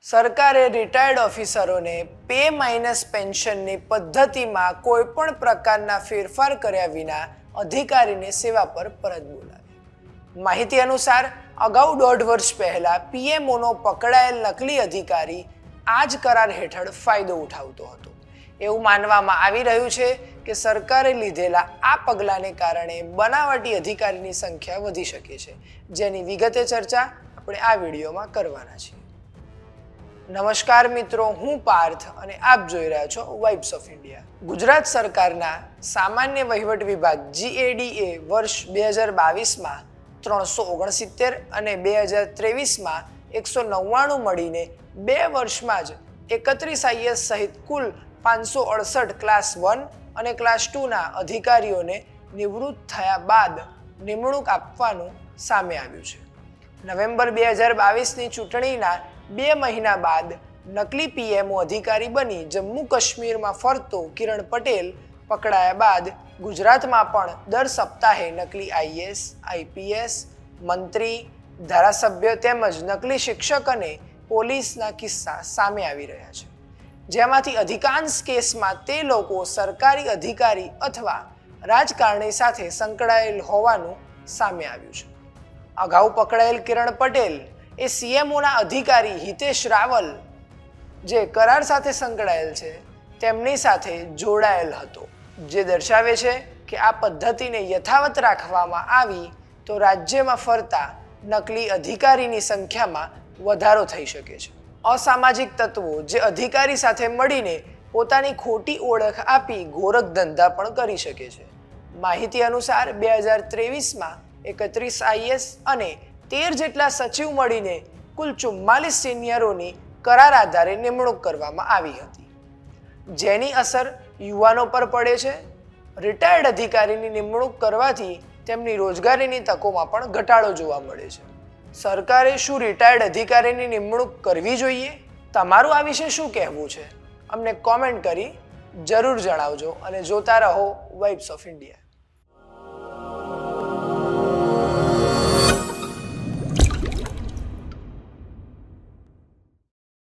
સરકારે રિટાયર્ડ ઓફિસરોને pay minus પેન્શનની પદ્ધતિમાં કોઈપણ પ્રકારના ફેરફાર કર્યા વિના અધિકારીને સેવા પર પરત બોલાવી. માહિતી અનુસાર અગાઉ 1.5 વર્ષ પહેલા પીએમઓનો પકડાયેલ નકલી અધિકારી આ જ કરાર હેઠળ ફાયદો ઉઠાવતો હતો. એવું માનવામાં આવી રહ્યું છે કે સરકારે લીધેલા આ પગલાંને કારણે બનાવટી અધિકારીની સંખ્યા વધી શકે છે, જેની વિગતે ચર્ચા આપણે આ વિડીયોમાં કરવાના છીએ. નમસ્કાર મિત્રો, હું પાર્થ અને આપ જોઈ રહ્યા છો વાઇબ્સ ઓફ ઇન્ડિયા. ગુજરાત સરકારના સામાન્ય વહીવટ વિભાગ GADA વર્ષ 2022માં 369 અને 2023માં 199 મળીને 2 વર્ષમાં જ 31 IS સહિત કુલ 568 ક્લાસ 1 અને ક્લાસ 2ના અધિકારીઓને નિવૃત્ત થયા બાદ નિમણૂક આપવાનું સામે આવ્યું છે. નવેમ્બર 2022ની ચૂંટણીના 2 મહિના બાદ નકલી પીએમઓ અધિકારી બની જમ્મુ કાશ્મીરમાં ફરતો કિરણ પટેલ પકડાયા બાદ ગુજરાતમાં પણ દર સપ્તાહે નકલી IAS, IPS, મંત્રી, ધારાસભ્ય તેમજ નકલી શિક્ષક અને પોલીસના કિસ્સા સામે આવી રહ્યા છે, જેમાંથી અધિકાંશ કેસમાં તે લોકો સરકારી અધિકારી અથવા રાજકારણી સાથે સંકળાયેલ હોવાનું સામે આવ્યું છે. અગાઉ પકડાયેલ કિરણ પટેલ એ CMOના અધિકારી હિતેશ રાવલ, જે કરાર સાથે સંકળાયેલ છે, તેમની સાથે જોડાયેલ હતો, જે દર્શાવે છે કે આ પદ્ધતિને યથાવત રાખવામાં આવી તો રાજ્યમાં ફરતા નકલી અધિકારીની સંખ્યામાં વધારો થઈ શકે છે. અસામાજિક તત્વો જે અધિકારી સાથે મળીને પોતાની ખોટી ઓળખ આપી ગોરખ ધંધા પણ કરી શકે છે. માહિતી અનુસાર 2023માં 31 IS અને 13 જેટલા સચિવ મળીને કુલ 44 સિનિયરોની કરાર આધારે નિમણૂક કરવામાં આવી હતી, જેની અસર યુવાનો પર પડે છે. રિટાયર્ડ અધિકારીની નિમણૂક કરવાથી તેમની રોજગારીની તકોમાં પણ ઘટાડો જોવા મળે છે. સરકારે શું રિટાયર્ડ અધિકારીની નિમણૂક કરવી જોઈએ? તમારું આ વિશે શું કહેવું છે? અમને કોમેન્ટ કરી જરૂર જણાવજો અને જોતા રહો વાઇબ્સ ઓફ ઇન્ડિયા.